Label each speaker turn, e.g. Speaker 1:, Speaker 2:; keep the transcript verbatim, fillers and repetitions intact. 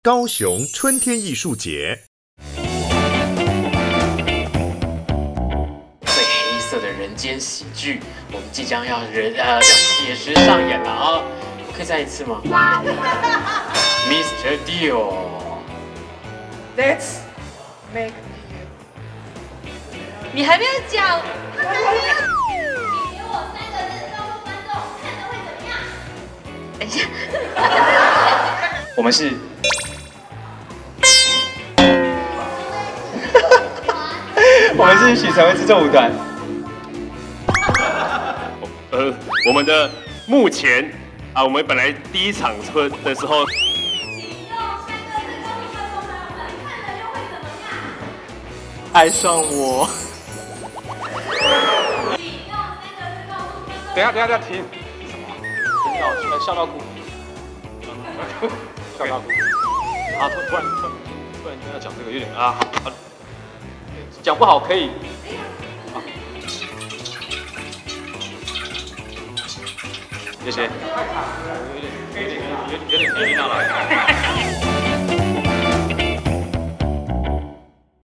Speaker 1: 高雄春天艺术节。
Speaker 2: 最黑色的人间喜剧，我们即将要人呃要写实上演了啊！可以再一次吗 ？Mister Dio。Let's make。
Speaker 3: 你还没有讲。 等一下，
Speaker 2: 我们是，我们是许成威制作舞团。
Speaker 4: 呃，我们的目前啊，我们本来第一场车的时候，
Speaker 2: 爱上我。
Speaker 5: 等一下，等一下，等一下，停。 笑，笑到哭，笑到哭。啊，突突然突然突然间要讲这个有点啊，啊讲不好可以。啊、谢谢。有点有点有点有点有点有点拿来。